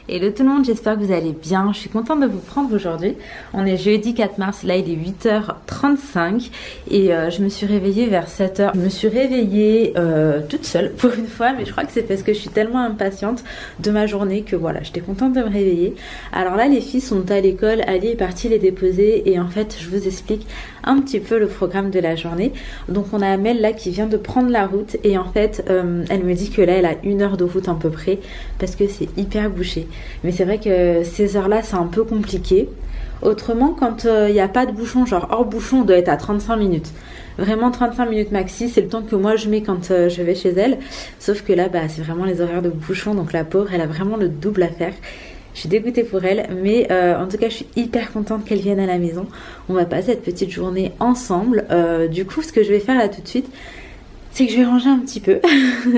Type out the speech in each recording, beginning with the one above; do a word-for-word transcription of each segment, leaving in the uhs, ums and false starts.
Hello tout le monde, j'espère que vous allez bien. Je suis contente de vous prendre aujourd'hui. On est jeudi quatre mars, là il est huit heures trente-cinq et euh, je me suis réveillée vers sept heures. Je me suis réveillée euh, toute seule pour une fois, mais je crois que c'est parce que je suis tellement impatiente de ma journée que voilà, j'étais contente de me réveiller. Alors là les filles sont à l'école, Ali est partie les déposer et en fait je vous explique un petit peu le programme de la journée. Donc on a Amel là qui vient de prendre la route et en fait euh, elle me dit que là elle a une heure de route à peu près parce que c'est hyper bouché. Mais c'est vrai que ces heures là c'est un peu compliqué. Autrement quand il euh, n'y a pas de bouchon, genre hors bouchon on doit être à trente-cinq minutes. Vraiment trente-cinq minutes maxi, c'est le temps que moi je mets quand euh, je vais chez elle. Sauf que là bah, c'est vraiment les horaires de bouchon, donc la pauvre elle a vraiment le double à faire. Je suis dégoûtée pour elle, mais euh, en tout cas je suis hyper contente qu'elle vienne à la maison. On va passer cette petite journée ensemble. Euh, du coup ce que je vais faire là tout de suite, c'est que je vais ranger un petit peu.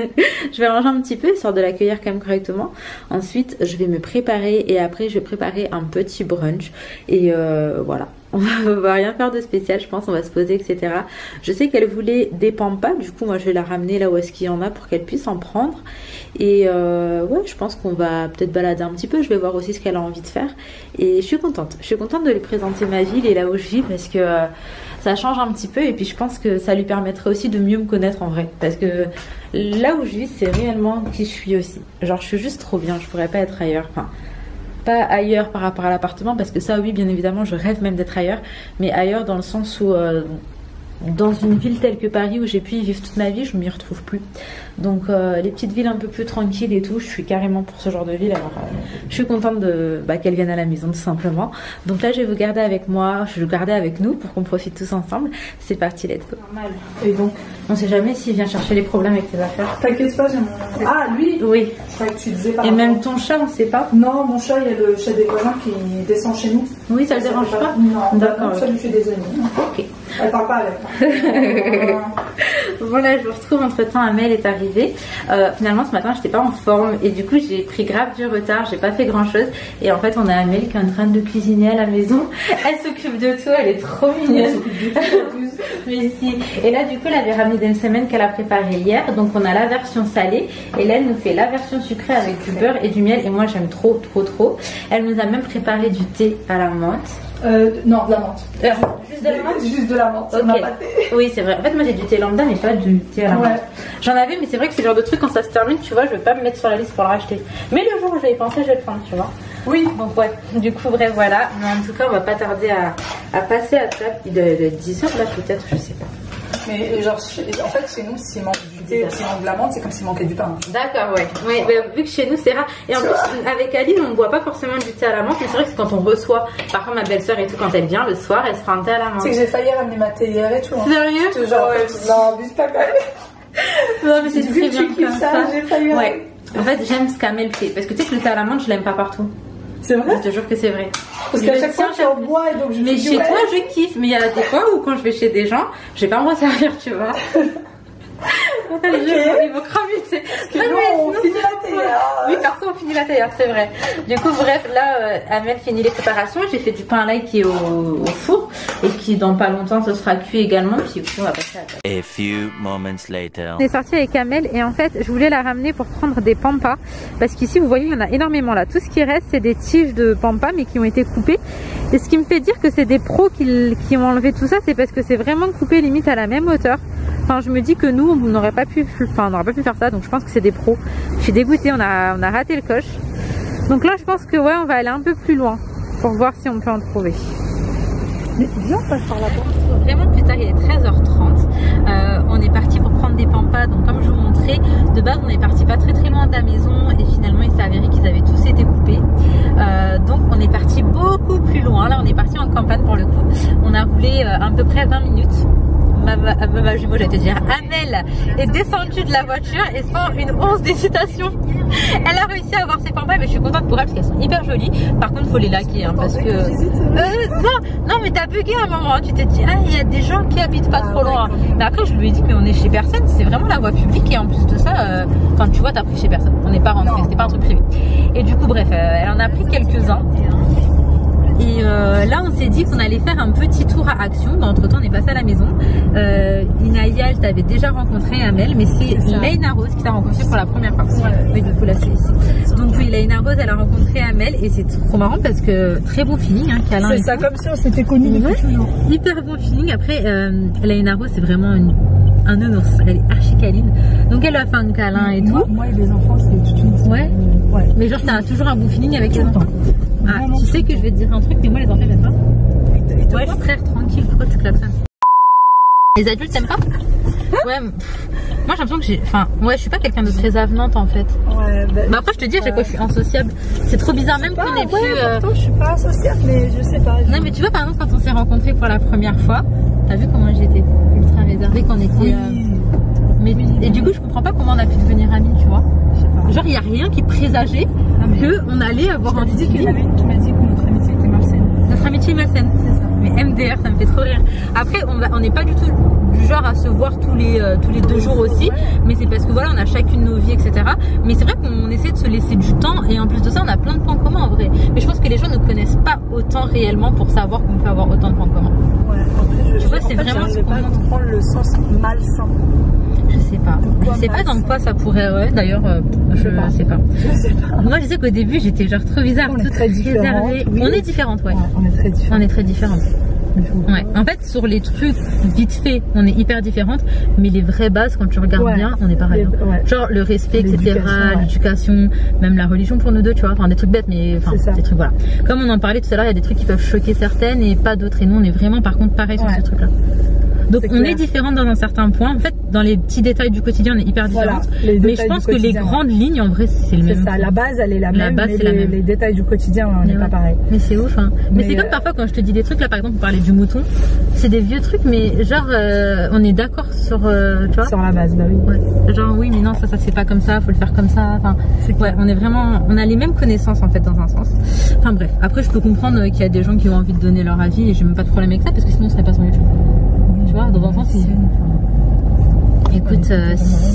Je vais ranger un petit peu, histoire de l'accueillir quand même correctement. Ensuite je vais me préparer et après je vais préparer un petit brunch. Et euh, voilà. On va rien faire de spécial, je pense, on va se poser, et cetera. Je sais qu'elle voulait des pampas, du coup moi je vais la ramener là où est-ce qu'il y en a pour qu'elle puisse en prendre. Et euh, ouais, je pense qu'on va peut-être balader un petit peu, je vais voir aussi ce qu'elle a envie de faire. Et je suis contente, je suis contente de lui présenter ma ville et là où je vis parce que euh, ça change un petit peu et puis je pense que ça lui permettrait aussi de mieux me connaître en vrai. Parce que là où je vis, c'est réellement qui je suis aussi. Genre je suis juste trop bien, je pourrais pas être ailleurs, enfin... pas ailleurs par rapport à l'appartement parce que ça oui bien évidemment je rêve même d'être ailleurs, mais ailleurs dans le sens où euh, dans une ville telle que Paris où j'ai pu y vivre toute ma vie je m'y retrouve plus. Donc euh, les petites villes un peu plus tranquilles et tout, je suis carrément pour ce genre de ville. Alors euh, je suis contente de bah, qu'elle vienne à la maison tout simplement. Donc là je vais vous garder avec moi, je vais vous garder avec nous pour qu'on profite tous ensemble. C'est parti, let's go. Normal. Et donc on sait jamais s'il vient chercher les problèmes avec tes affaires. T'inquiète pas, j'ai mon... Ah lui. Oui. Je croyais que tu disais par Et rapport... même ton chat on sait pas. Non, mon chat il y a le chat des voisins qui descend chez nous. Oui, ça le dérange pas. Non, d'accord, ça lui fait des ennemis. Ok. Elle parle pas avec. Bon là je vous retrouve, entre temps Amel est arrivée. euh, Finalement ce matin j'étais pas en forme et du coup j'ai pris grave du retard, j'ai pas fait grand chose. Et en fait on a Amel qui est en train de cuisiner à la maison. Elle s'occupe de tout, elle est trop mignonne. Mais si. Et là du coup elle avait ramené des semaines qu'elle a préparé hier. Donc on a la version salée et là elle nous fait la version sucrée avec du beurre et du miel. Et moi j'aime trop trop trop. Elle nous a même préparé du thé à la menthe. Euh, non, de la menthe. Euh, juste de la menthe. Juste de la menthe. Ok. On n'a pas de thé. Oui, c'est vrai. En fait, moi j'ai du thé lambda, mais pas du thé à la menthe. Ouais. J'en avais, mais c'est vrai que c'est le genre de truc quand ça se termine, tu vois, je vais pas me mettre sur la liste pour le racheter. Mais le jour où je vais y penser, je vais le prendre, tu vois. Oui. Donc ouais. Du coup, bref, voilà. Mais en tout cas, on va pas tarder à, à passer à table. Il doit être dix heures là, peut-être, je sais pas. Mais genre, en fait, chez nous, s'il manque du thé ou s'il manque de la menthe, c'est comme s'il manquait du pain. D'accord, ouais. Oui, bah, vu que chez nous c'est rare. Et en plus, avec Aline, on ne boit pas forcément du thé à la menthe, mais c'est vrai que c'est quand on reçoit. Parfois, ma belle-sœur et tout, quand elle vient le soir, elle se fera un thé à la menthe. C'est que j'ai failli ramener ma thé hier et tout. Hein. Sérieux? Je te genre, ouais. Non, abuse pas quand même. Non, mais c'est très bien comme ça. ça. J'ai failli ouais. En fait, j'aime ce qu'Amel fait. Parce que tu sais que le thé à la menthe, je l'aime pas partout. C'est vrai? Je te jure que c'est vrai. Parce qu'à chaque fois, tu en bois et donc je Mais dis, chez ouais. toi, je kiffe. Mais il y a des fois où quand je vais chez des gens, je vais pas me resservir, tu vois. Okay. Ils vont cramer, c'est. Que nous, on finit la thé. Oui, parfois on finit la thé, c'est vrai. Du coup, bref, là, euh, Amel finit les préparations. J'ai fait du pain à l'ail qui est au, au four et qui, dans pas longtemps, ce sera cuit également. Puis, on va passer à la table. A few moments later. On est sorti avec Amel et en fait, je voulais la ramener pour prendre des pampas parce qu'ici, vous voyez, il y en a énormément là. Tout ce qui reste, c'est des tiges de pampas mais qui ont été coupées. Et ce qui me fait dire que c'est des pros qui, qui ont enlevé tout ça, c'est parce que c'est vraiment coupé limite à la même hauteur. Enfin, je me dis que nous, on n'aurait pas pu, enfin, on n'aurait pas pu faire ça, donc je pense que c'est des pros. Je suis dégoûtée, on a, on a raté le coche. Donc là, je pense que ouais, on va aller un peu plus loin pour voir si on peut en trouver. Mais viens, on passe par là-bas. Vraiment plus tard, il est treize heures trente. Euh, on est parti pour prendre des pampas. Donc comme je vous montrais, de base, on est parti pas très très loin de la maison et finalement, il s'est avéré qu'ils avaient tous été coupés. Euh, donc on est parti beaucoup plus loin. Là, on est parti en campagne pour le coup. On a roulé euh, à peu près vingt minutes. Ma, ma, ma jumeau, j'allais te dire, Amel est descendue de la voiture et sans une once d'hésitation, elle a réussi à avoir ses pampas. Mais je suis contente pour elle parce qu'elles sont hyper jolies. Par contre, il faut les laquer hein, parce que euh, non, non, mais t'as bugué à un moment. Hein. Tu t'es dit, ah, il y a des gens qui habitent pas trop loin. Mais après, je lui ai dit, mais on est chez personne. C'est vraiment la voie publique et en plus de ça, euh, enfin, tu vois, t'as pris chez personne. On n'est pas rentré, c'était pas un truc privé. Et du coup, bref, euh, elle en a pris quelques-uns. Et euh, là on s'est dit qu'on allait faire un petit tour à Action. Entre temps on est passé à la maison. euh, Inaïa, je t'avais déjà rencontré Amel, mais c'est Laina Rose qui t'a rencontré pour la première fois. Ouais. Oui, du coup là c'est ici. Donc oui, Laina Rose elle a rencontré Amel et c'est trop marrant parce que très bon feeling, hein, câlin. C'est ça, tout. Comme si on s'était connus depuis toujours. Hyper bon feeling. Après euh, Laina Rose c'est vraiment une, un nounours, elle est archi câline. Donc elle a fait un câlin et moi, tout. Moi et les enfants c'est toute une... Ouais. Ouais. Mais genre t'as toujours un bon feeling avec les enfants. Ah, non, tu sais que je vais te dire un truc, mais moi les enfants ils m'aiment pas. Et toi, ouais, je suis très tranquille, pourquoi tu klaxonnes? Les adultes t'aiment pas? Ouais, pff, moi j'ai l'impression que j'ai. Enfin, ouais, je suis pas quelqu'un de très avenante en fait. Ouais, bah, bah après je te dis à chaque fois je suis insociable. C'est trop bizarre, même qu'on est plus. Ouais, euh... pourtant je suis pas associable, mais je sais pas. Je... Non, mais tu vois, par exemple, quand on s'est rencontrés pour la première fois, t'as vu comment j'étais ultra réservée quand on était. Oui. Euh... Mais, oui, et du coup, je comprends pas comment on a pu devenir amis, tu vois. Je sais pas. Genre, il y a rien qui présageait mais... qu'on allait avoir un petit. Je qu'il y en avait une qui m'a dit que notre amitié était malsaine. Notre amitié est malsaine, c'est ça. Mais M D R, ça me fait trop rire. Après, on n'est pas du tout du genre à se voir tous les, euh, tous les deux jours aussi. Ouais. Mais c'est parce que voilà, on a chacune nos vies, et cetera. Mais c'est vrai qu'on essaie de se laisser du temps. Et en plus de ça, on a plein de points communs en vrai. Mais je pense que les gens ne connaissent pas autant réellement pour savoir qu'on peut avoir autant de points communs. Ouais, après, je, tu vois, c'est vraiment ce qu'on pas comprendre le sens malsain. Je sais pas. Pourquoi je sais pas dans quoi ça pourrait. Ouais, d'ailleurs, euh, je, je sais pas. Je sais pas. Moi, je sais qu'au début, j'étais genre trop bizarre, on toute réservée. Oui. On est différentes, ouais. ouais. On est très différentes. On est très différentes. Ouais. En fait, sur les trucs vite fait, on est hyper différentes, mais les vraies bases, quand tu regardes ouais. bien, on est pareil. Hein. Ouais. Genre le respect, et cetera, l'éducation, ouais. même la religion pour nous deux, tu vois. Enfin, des trucs bêtes, mais enfin, des trucs voilà. Comme on en parlait tout à l'heure, il y a des trucs qui peuvent choquer certaines et pas d'autres. Et nous, on est vraiment, par contre, pareil ouais. sur ce truc-là. Donc on est différentes dans un certain point. En fait, dans les petits détails du quotidien, on est hyper différentes. Voilà, mais je pense que les grandes lignes, en vrai, c'est le même. C'est ça, la base, elle est la, la même. Base, mais les, la même. les détails du quotidien, on n'est ouais. pas pareil. Mais c'est ouf, hein. Mais, mais c'est euh... comme parfois quand je te dis des trucs, là par exemple, on parlait du mouton. C'est des vieux trucs, mais genre, euh, on est d'accord sur, euh, tu vois. Sur la base, bah oui. Ouais. Genre, oui, mais non, ça, ça se fait pas comme ça, faut le faire comme ça. Enfin, ouais, on est vraiment, on a les mêmes connaissances en fait, dans un sens. Enfin bref, après, je peux comprendre qu'il y a des gens qui ont envie de donner leur avis et j'ai même pas de problème avec ça parce que sinon, on serait pas sur YouTube. Tu vois, dans un sens, c'est. Écoute, euh,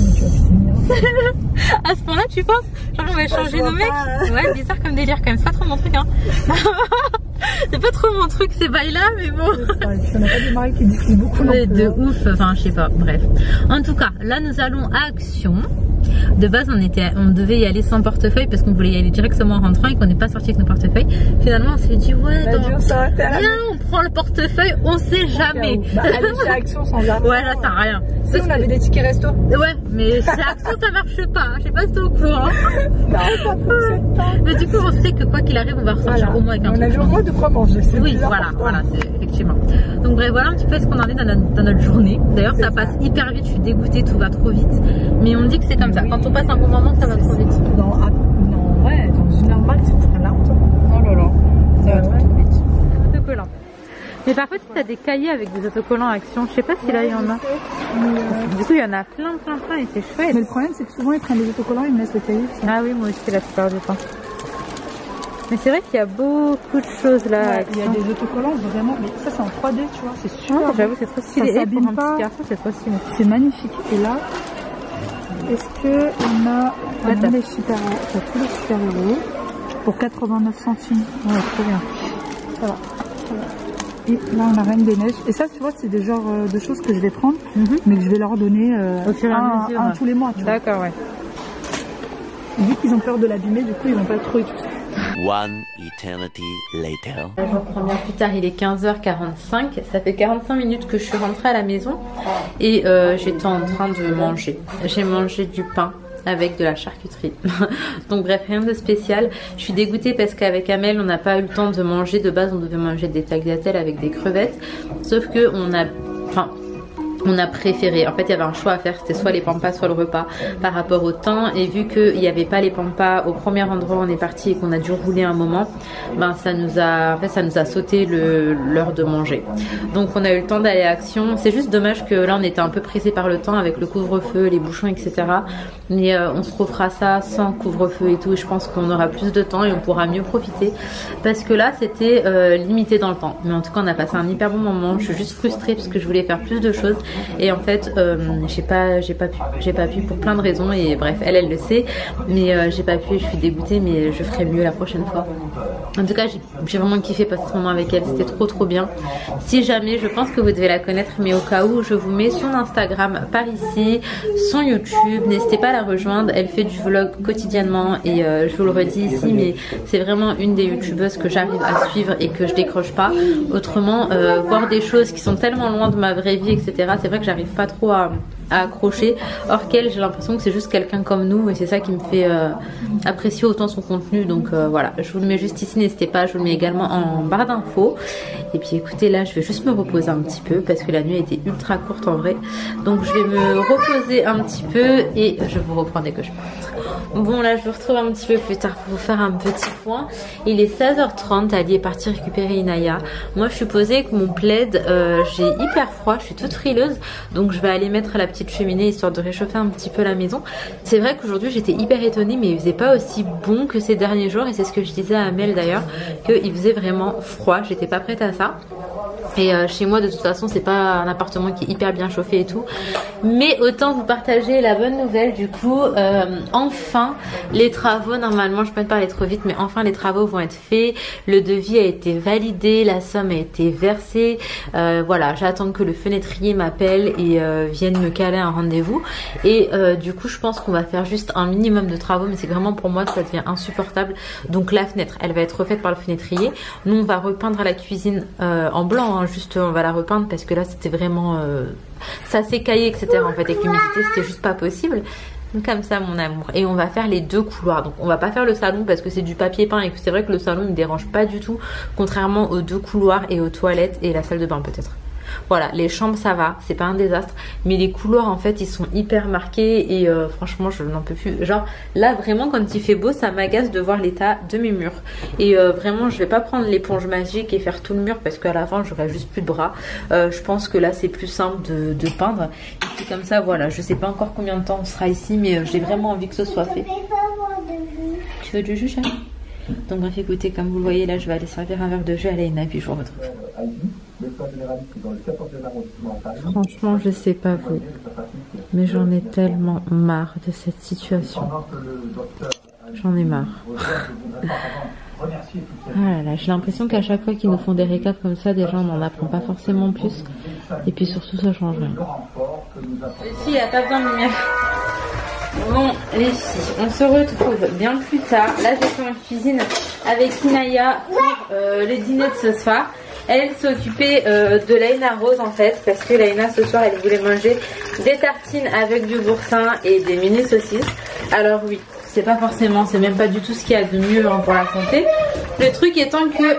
à ce point-là, tu penses? Genre, on va changer nos mecs? Ouais, bizarre comme délire quand même. C'est pas trop mon truc, hein. C'est pas trop mon truc, ces bails-là, mais bon. Ça n'a pas des maris qui discutent beaucoup non plus. De ouf, enfin, je sais pas. Bref. En tout cas, là, nous allons à Action. De base, on, était, on devait y aller sans portefeuille parce qu'on voulait y aller directement en rentrant et qu'on n'est pas sorti avec nos portefeuilles. Finalement, on s'est dit, ouais, dans... viens, on prend le portefeuille, on sait jamais. Bah, aller chez Action sans jamais. Ouais, là, ça sert à rien. Si, on avait des tickets resto. Ouais, mais chez Action, ça marche pas. Je sais pas si t'es au courant. Non, ça fonctionne pas. Mais du coup, on sait que quoi qu'il arrive, on va ressortir voilà. au moins avec un on truc. On a au moins de quoi manger. Oui, voilà, voilà, effectivement. Donc, bref, voilà un petit peu ce qu'on en est dans notre, dans notre journée. D'ailleurs, ça, ça passe hyper vite. Je suis dégoûtée, tout va trop vite. Mais on dit que c'est comme oui. ça. Quand on passe un bon moment, ça va trop vite. Dans, non, ouais, dans une heure max, ça prend longtemps. Oh là là, ça va ouais. trop vite. Autocollant. Mais parfois, tu as des cahiers avec des autocollants Action. Je sais pas si ouais, là il y en a. Mais euh... Du coup, il y en a plein, plein, plein et c'est chouette. Mais le problème, c'est que souvent ils prennent des autocollants, ils me laissent le cahier. Ah oui, moi aussi, la plupart du temps. Mais c'est vrai qu'il y a beaucoup de choses là. Ouais, il y a des autocollants vraiment, mais ça c'est en trois D, tu vois, c'est super. Ouais, j'avoue, c'est trop stylé. Ça et pour un pas. petit garçon, c'est trop stylé. C'est magnifique. Et là, est-ce que on a, on a les super, on a tous les super héros pour quatre-vingt-neuf centimes. Ouais, trop bien. Ça va. Ça va. Et là, on a Reine des Neiges. Et ça, tu vois, c'est des genres de choses que je vais prendre, mm-hmm. mais que je vais leur donner euh, au fur et à mesure, un, un tous les mois. D'accord, ouais. Vu qu'ils ont peur de l'abîmer, du coup, ils vont pas trop utiliser. One eternity later. Je reprends bien plus tard, il est quinze heures quarante-cinq. Ça fait quarante-cinq minutes que je suis rentrée à la maison et euh, j'étais en train de manger. J'ai mangé du pain avec de la charcuterie. Donc bref, rien de spécial. Je suis dégoûtée parce qu'avec Amel, on n'a pas eu le temps de manger. De base, on devait manger des tagliatelles avec des crevettes. Sauf que on a... Enfin... On a préféré, en fait il y avait un choix à faire, c'était soit les pampas soit le repas par rapport au temps, et vu qu'il n'y avait pas les pampas au premier endroit où on est parti et qu'on a dû rouler un moment, ben ça nous a, en fait, ça nous a sauté l'heure de manger. Donc on a eu le temps d'aller à Action. C'est juste dommage que là on était un peu pressé par le temps avec le couvre-feu, les bouchons, et cetera. Mais euh, on se refera ça sans couvre-feu et tout, et je pense qu'on aura plus de temps et on pourra mieux profiter parce que là c'était euh, limité dans le temps. Mais en tout cas on a passé un hyper bon moment. Je suis juste frustrée parce que je voulais faire plus de choses. et en fait euh, j'ai pas j'ai pas pu j'ai pas pu pour plein de raisons et bref elle elle le sait, mais euh, j'ai pas pu, je suis dégoûtée, mais je ferai mieux la prochaine fois. En tout cas j'ai vraiment kiffé passer ce moment avec elle, c'était trop trop bien. Si jamais, je pense que vous devez la connaître, mais au cas où, je vous mets son Instagram par ici, son YouTube, n'hésitez pas à la rejoindre, elle fait du vlog quotidiennement et euh, je vous le redis ici, mais c'est vraiment une des youtubeuses que j'arrive à suivre et que je décroche pas. Autrement, euh, voir des choses qui sont tellement loin de ma vraie vie, et cetera, c'est vrai que j'arrive pas trop à... à accrocher. Or qu'elle, j'ai l'impression que c'est juste quelqu'un comme nous et c'est ça qui me fait euh, apprécier autant son contenu. Donc euh, voilà, je vous le mets juste ici, n'hésitez pas, je vous le mets également en barre d'infos. Et puis écoutez, là je vais juste me reposer un petit peu parce que la nuit a été ultra courte en vrai. Donc je vais me reposer un petit peu et je vous reprends dès que je peux. Bon là je vous retrouve un petit peu plus tard pour vous faire un petit point. Il est seize heures trente, Ali est parti récupérer Inaya. Moi je suis posée avec mon plaid, euh, j'ai hyper froid, je suis toute frileuse, donc je vais aller mettre la petite cheminée histoire de réchauffer un petit peu la maison. C'est vrai qu'aujourd'hui j'étais hyper étonnée, mais il faisait pas aussi bon que ces derniers jours et c'est ce que je disais à Amel d'ailleurs, qu'il faisait vraiment froid, j'étais pas prête à ça. Et euh, chez moi de toute façon c'est pas un appartement qui est hyper bien chauffé et tout, mais autant vous partager la bonne nouvelle du coup, euh, enfin les travaux, normalement je peux pas parler trop vite, mais enfin les travaux vont être faits, le devis a été validé, la somme a été versée, euh, voilà, j'attends que le fenêtrier m'appelle et euh, vienne me caler un rendez-vous et euh, du coup je pense qu'on va faire juste un minimum de travaux, mais c'est vraiment pour moi que ça devient insupportable. Donc la fenêtre elle va être refaite par le fenêtrier, nous on va repeindre la cuisine euh, en blanc, hein, juste on va la repeindre parce que là c'était vraiment euh, ça s'écaillait, etc. en fait avec l'humidité c'était juste pas possible. Comme ça mon amour, et on va faire les deux couloirs. Donc on va pas faire le salon parce que c'est du papier peint et que c'est vrai que le salon il me dérange pas du tout, contrairement aux deux couloirs et aux toilettes et la salle de bain peut-être. Voilà, les chambres ça va, c'est pas un désastre, mais les couloirs en fait ils sont hyper marqués et euh, franchement je n'en peux plus. Genre là vraiment quand il fait beau ça m'agace de voir l'état de mes murs et euh, vraiment je vais pas prendre l'éponge magique et faire tout le mur parce qu'à la fin j'aurai juste plus de bras. euh, je pense que là c'est plus simple de, de peindre et puis comme ça voilà, je sais pas encore combien de temps on sera ici, mais euh, j'ai vraiment envie que ce soit fait. Tu veux du jus chérie? Donc bref écoutez, comme vous le voyez là je vais aller servir un verre de jus à Léna puis je vous retrouve. Franchement je sais pas vous, mais j'en ai tellement marre de cette situation. J'en ai marre. Ah là là, j'ai l'impression qu'à chaque fois qu'ils nous font des récaps comme ça, déjà on n'en apprend pas forcément plus. Et puis surtout ça change rien. Les filles, il n'y a pas besoin de lumière. Bon les filles, on se retrouve bien plus tard. Là je suis en cuisine avec Inaya pour euh, le dîner de ce soir. Elle s'est occupée euh, de Laina Rose en fait, parce que Laina ce soir elle voulait manger des tartines avec du boursin et des mini saucisses. Alors oui, c'est pas forcément, c'est même pas du tout ce qu'il y a de mieux hein, pour la santé. Le truc étant que...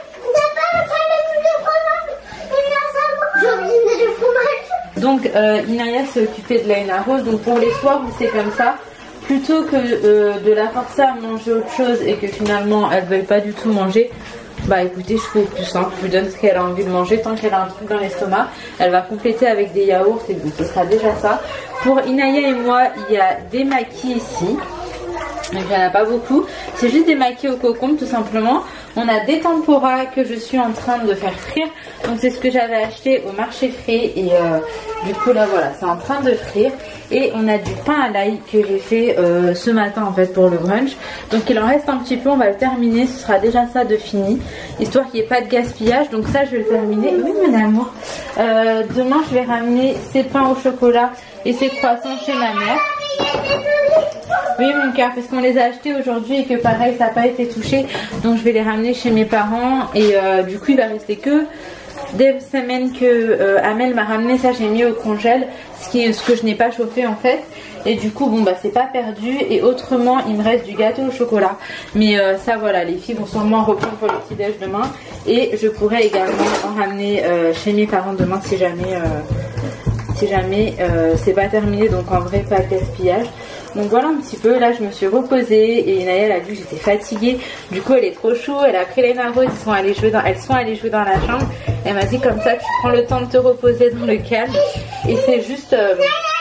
Donc euh, Inaya s'est occupée de Laina Rose, donc pour les soirs où c'est comme ça, plutôt que euh, de la forcer à manger autre chose et que finalement elle ne veuille pas du tout manger, bah écoutez, je fais au plus simple, je lui donne ce qu'elle a envie de manger, tant qu'elle a un truc dans l'estomac, elle va compléter avec des yaourts et donc ce sera déjà ça. Pour Inaya et moi, il y a des maquis ici, donc il n'y en a pas beaucoup, c'est juste des maquis au cocombe tout simplement. On a des tempura que je suis en train de faire frire, donc c'est ce que j'avais acheté au marché frais et euh, du coup là voilà, c'est en train de frire. Et on a du pain à l'ail que j'ai fait euh, ce matin en fait pour le brunch. Donc il en reste un petit peu, on va le terminer, ce sera déjà ça de fini, histoire qu'il n'y ait pas de gaspillage. Donc ça je vais le terminer. Oui mon amour, euh, demain je vais ramener ces pains au chocolat et ces croissants chez ma mère. Oui mon cœur, parce qu'on les a achetés aujourd'hui et que pareil ça n'a pas été touché. Donc je vais les ramener chez mes parents et euh, du coup il va rester que des semaines que euh, Amel m'a ramené, ça j'ai mis au congèle, ce, qui est, ce que je n'ai pas chauffé en fait. Et du coup bon bah c'est pas perdu. Et autrement il me reste du gâteau au chocolat. Mais euh, ça voilà, les filles vont sûrement reprendre pour le petit déj demain. Et je pourrais également en ramener euh, chez mes parents demain si jamais euh, si jamais euh, c'est pas terminé. Donc en vrai pas de gaspillage. Donc voilà un petit peu, là je me suis reposée et Naya elle a vu que j'étais fatiguée. Du coup elle est trop chou, elle a pris les Rose, ils sont allés jouer dans, elles sont allées jouer dans la chambre. Elle m'a dit comme ça tu prends le temps de te reposer dans le calme. Et c'est juste... Euh...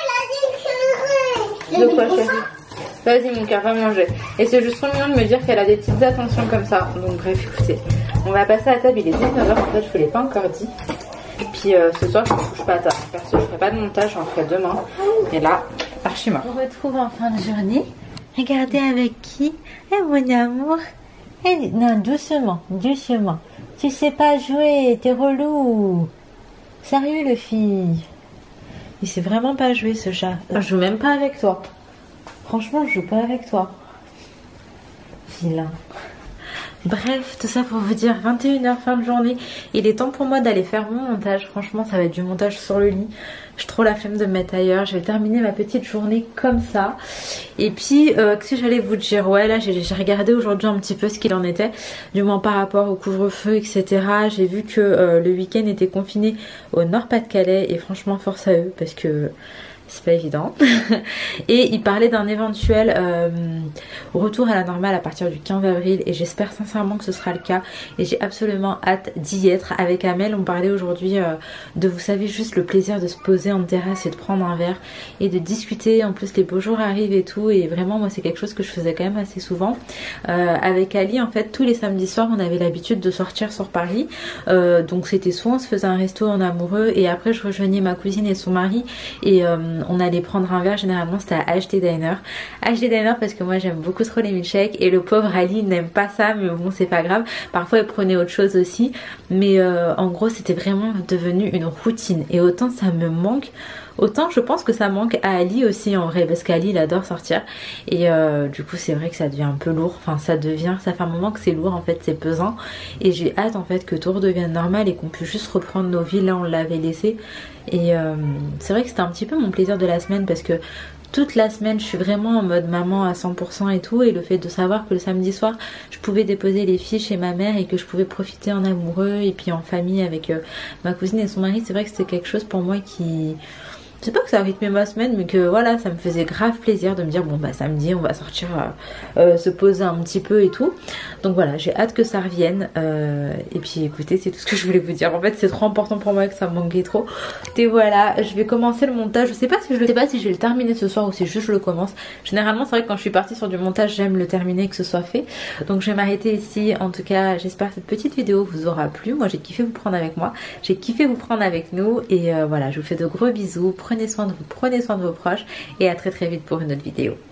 De quoi chérie? Vas-y mon cœur, va manger. Et c'est juste trop mignon de me dire qu'elle a des petites attentions comme ça. Donc bref écoutez, on va passer à la table, il est dix-neuf heures, en fait je ne vous l'ai pas encore dit. puis euh, ce soir je ne touche pas tard. Perso, je ferai pas de montage, j'en ferai demain. Et là, archi mort. On se retrouve en fin de journée. Regardez avec qui? Eh mon amour. Eh, non, doucement, doucement. Tu sais pas jouer, t'es relou. Sérieux le fille. Il sait vraiment pas jouer ce chat. Je joue même pas avec toi. Franchement, je joue pas avec toi. Vilain. Bref, tout ça pour vous dire vingt et une heures fin de journée. Il est temps pour moi d'aller faire mon montage. Franchement, ça va être du montage sur le lit. J'ai trop la flemme de me mettre ailleurs. Je vais terminer ma petite journée comme ça. Et puis, euh, qu'est-ce que j'allais vous dire? Ouais, là, j'ai regardé aujourd'hui un petit peu ce qu'il en était. Du moins par rapport au couvre-feu, et cetera. J'ai vu que euh, le week-end était confiné au Nord-Pas-de-Calais. Et franchement, force à eux parce que c'est pas évident. Et il parlait d'un éventuel euh, retour à la normale à partir du quinze avril et j'espère sincèrement que ce sera le cas et j'ai absolument hâte d'y être. Avec Amel on parlait aujourd'hui euh, de, vous savez, juste le plaisir de se poser en terrasse et de prendre un verre et de discuter. En plus les beaux jours arrivent et tout, et vraiment moi c'est quelque chose que je faisais quand même assez souvent. Euh, avec Ali en fait tous les samedis soirs on avait l'habitude de sortir sur Paris, euh, donc c'était soit on se faisait un resto en amoureux et après je rejoignais ma cousine et son mari et euh, on allait prendre un verre. Généralement c'était à H D Diner. H D Diner parce que moi j'aime beaucoup trop les milkshakes et le pauvre Ali n'aime pas ça, mais bon c'est pas grave. Parfois il prenait autre chose aussi, mais euh, en gros c'était vraiment devenu une routine et autant ça me manque, autant je pense que ça manque à Ali aussi en vrai, parce qu'Ali il adore sortir et euh, du coup c'est vrai que ça devient un peu lourd, enfin ça devient, ça fait un moment que c'est lourd en fait, c'est pesant et j'ai hâte en fait que tout redevienne normal et qu'on puisse juste reprendre nos vies là on l'avait laissé. Et euh, c'est vrai que c'était un petit peu mon plaisir de la semaine parce que toute la semaine je suis vraiment en mode maman à cent pour cent et tout, et le fait de savoir que le samedi soir je pouvais déposer les filles chez ma mère et que je pouvais profiter en amoureux et puis en famille avec euh, ma cousine et son mari, c'est vrai que c'était quelque chose pour moi qui... C'est pas que ça rythmait ma semaine, mais que voilà, ça me faisait grave plaisir de me dire bon bah samedi on va sortir euh, euh, se poser un petit peu et tout. Donc voilà, j'ai hâte que ça revienne. Euh, et puis écoutez, c'est tout ce que je voulais vous dire. En fait c'est trop important pour moi que ça me manquait trop. Et voilà, je vais commencer le montage. Je sais pas si je le sais pas si je vais le terminer ce soir ou si juste je le commence. Généralement c'est vrai que quand je suis partie sur du montage j'aime le terminer et que ce soit fait. Donc je vais m'arrêter ici. En tout cas j'espère que cette petite vidéo vous aura plu. Moi j'ai kiffé vous prendre avec moi. J'ai kiffé vous prendre avec nous. Et euh, voilà, je vous fais de gros bisous. Prenez soin de vous, prenez soin de vos proches et à très très vite pour une autre vidéo.